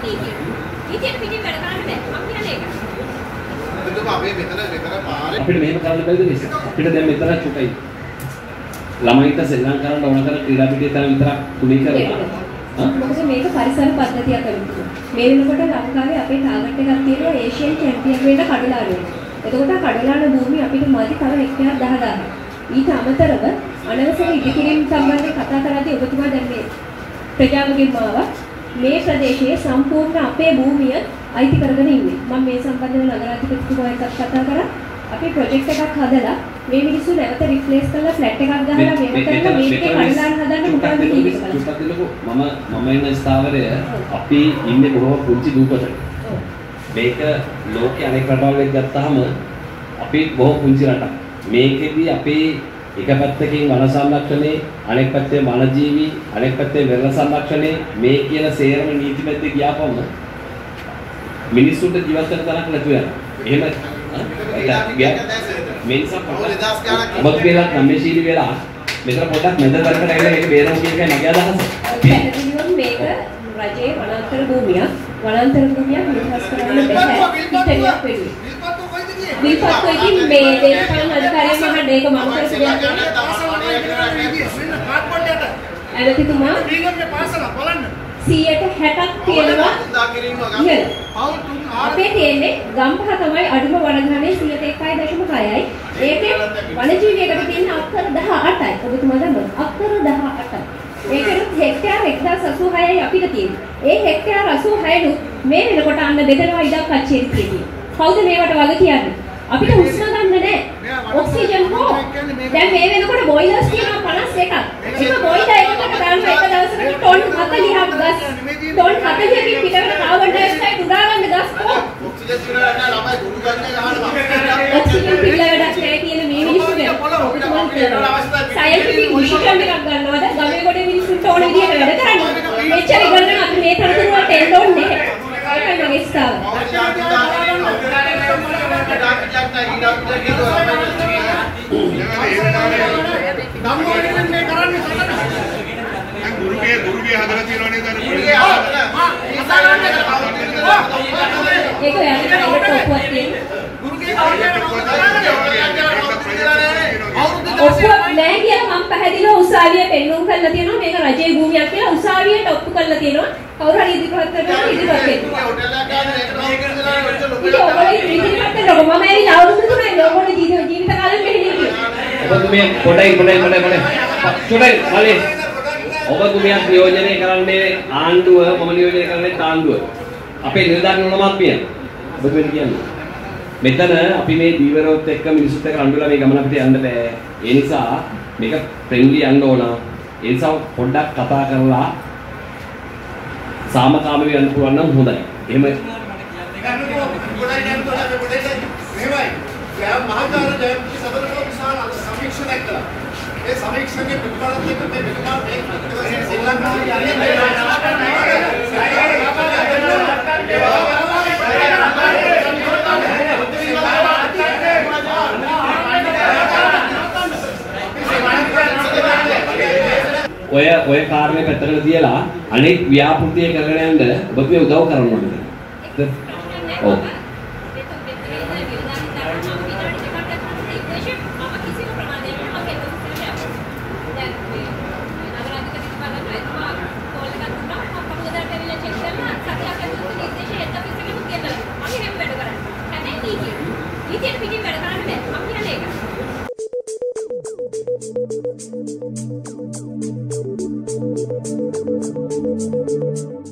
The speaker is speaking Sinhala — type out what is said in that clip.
නීතිය. නීතියට පිටින් වැඩ කරන්න බෑ. මම කියන්නේ ඒක. එතකොට අපි මෙතන පාරේ අපිට මෙහෙම කරන්න බැරිද මිස්? අපිට දැන් මෙතන චුටයි. ළමයින්ට සෙල්ලම් කරන්න ඕන කරන ක්‍රීඩා පිටිය තරම් විතරක් තුනී කරලා. මොකද මේක පරිසර පද්ධතියක් කරන්නේ. මේ වෙනකොට ලංකාවේ අපේ ටාගට් එකක් තියෙනවා ඒෂියන් චැම්පියන් වෙන්න කඩලාන. එතකොට කඩලාන භූමිය අපිට මදි තව හෙක්ටයාර් 10000ක්. ඊට අමතරව අනවසර ඉදිකිරීම සම්බන්ධව කතා කරද්දී ඔබතුමා දැන් මේ ප්‍රජාවගෙන් ආවා මේ ප්‍රදේශයේ සම්පූර්ණ අපේ භූමිය අයිති කරගෙන ඉන්නේ. මම මේ සම්බන්ධව නගරාධිපතිතුමා එක්ක කතා කරා. අපි ප්‍රොජෙක්ට් එකක් හදලා මේ මිනිස්සු නැවත රිප්ලේස් කරලා ෆ්ලැට් එකක් ගහලා මේක කරලා මේකේ කඩලාන හදන්න මොකක්ද කියන්නේ? මම ඉන්න ස්ථාවරය අපි ඉන්නේ බොහොම පුංචි දූපතක. මේක ලෝකයේ අනෙක් රටවල් එක්ක ගත්තාම අපි බොහොම පුංචි රටක්. මේකෙදි අපි එක පැත්තකින් වන සංරක්ෂණේ අනෙක් පැත්තේ වනජීවි අනෙක් පැත්තේ වෙරළ සංරක්ෂණේ මේ කියන සේරම නීති මැද්දේ ගියාපම මිනිස්සුන්ට ජීවත් වෙන්න තරක් නැතු වෙනවා. එහෙම මිනිස්සු ඔබත් කියලා කම්මැෂීලි වෙලා මෙතන පොඩ්ඩක් මැද කරකට ඇවිල්ලා මේක බේරමු කියන එකයි මගේ අදහස. පැහැදිලිවම මේක රජයේ වනාන්තර භූමියක්. වනාන්තර භූමියක් නිදහස් කරන්න බැහැ. පිටරියක් වෙන්නේ. විල්පත් කොයිකින් මේ දේශපාලන අධිකාරිය මහා මේක මම කරපු දෙයක් ඇමතිතුමා 160ක් තියෙනවා අපේ තියෙන්නේ ගම්පහ තමයි අඩුම වනගහනේ 101.6යි ඒකේ වනජීවියකට තියෙන අක්කර 18යි ඔබතුමා දන්නවද අක්කර 18යි ඒකෙත් හෙක්ටයාර් 1086යි අපිට තියෙන්නේ ඒ හෙක්ටයාර් 86 මේ වෙනකොට අන්න බෙදනවා ඉඩක් කච්චේරි තියෙන්නේ කවුද මේවට වග කියන්නේ අපිට උෂ්ණ ගන්න නැහැ ඔක්සිජන් හෝ දැන් මේ වෙනකොට බොයිලර්ස් තියෙනවා 51ක් එක බොයිලර් එකකට ගන්න එක දවසකට ටොන් 40ක් ගස් ටොන් 40කින් පිටවෙන කාබන් ඩයොක්සයිඩ් උදා ගන්න ගස් කො ඔක්සිජන් තියලා නැහැ ළමයි ගුරු ගන්න ගහනවා ඔක්සිජන් පිළිලා වැඩක් නැහැ කියන මේ මිනිස්සුන්ට සයන්ටිෆික් ඩිසිෂන් එකක් ගන්නවද ගමේ ගොඩේ මිනිස්සුන්ට ඕන විදිහට වැඩ කරන්න මෙච්චර ඉගෙනගෙන අපි මේ තරතුරු වලට එන්න ඕනේ නැහැ ඒකයි මගේ ස්ථාව ගුරුගේ හදලා තියෙනවා නේද අර ඒක යන්නේ ප්‍රයිවට් ඔප්පුවක් තියෙන ඔප්පුවක් නැහැ කියලා මම පැහැදිලිව උසාවියේ පෙන්නුම් කරලා තියෙනවා මේක රජයේ භූමියක් කියලා උසාවියට ඔප්පු කරලා තියෙනවා කවුරු හරි ඉදිරිපත් කරනවා ඉදිරිපත් වෙනවා මම ඇවිල්ලා අවුරුදු 3යි ලෝකෝනේ ජීවිත කාලෙම මෙහෙම ඔබතුමිය පොඩයි චුටයි කලින් ඔබතුමියක් නියෝජනය කරන්නේ ආණ්ඩුව මම නියෝජනය කරන්නේ ආණ්ඩුව අපේ නිලධාරීන් නමක් පියන ඔබතුමිය කියන්නේ මෙතන අපි මේ දීවරොත් එක්ක මිනිස්සුත් එක්ක රණ්ඩුලා මේ ගමන අපිට යන්න බෑ ඒ නිසා මේක ෆ්‍රෙන්ඩ්ලි යන්න ඕන ඒ නිසා පොඩ්ඩක් කතා කරලා සාමකාමීව යන්න පුළුවන් නම් හොඳයි එහෙම මහාචාර්ය ජයන්ති සභාවේ විශාල සමීක්ෂණයක් කළා. ඒ සමීක්ෂණයේ ප්‍රතිඵලත් එක්ක මේ මෙතුමා මේ ශ්‍රී ලංකාවේ ඔය කාර්යය පැත්තකට තියලා අනෙක් ව්‍යාපෘතිය කරගෙන යන්න ඔබතුමිය උදව් කරන්න ඕනේ. ඔව්. නීතියට පිටින් වැඩ කරන්න බෑ. මම කියන්නේ ඒක.